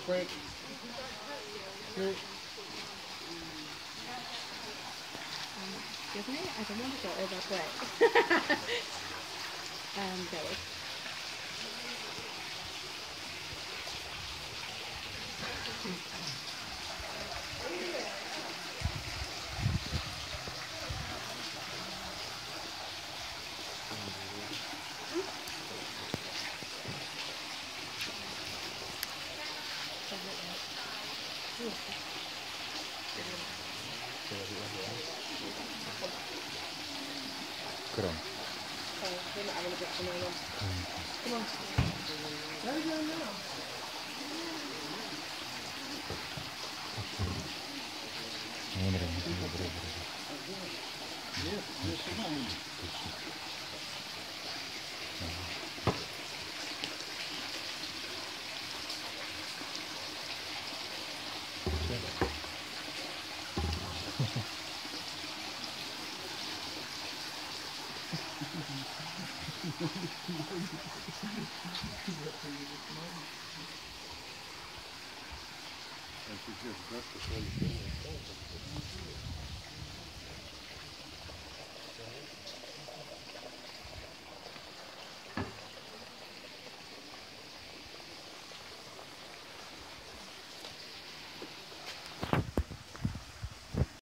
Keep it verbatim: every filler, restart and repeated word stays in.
break. No. Excuse me, I don't want to go over break. um, Billy. 그럼. Oh, we're not having a bit for no one. Come on. Where are you going now? 오늘은 무슨 거 물어보래. And she just got the whole thing.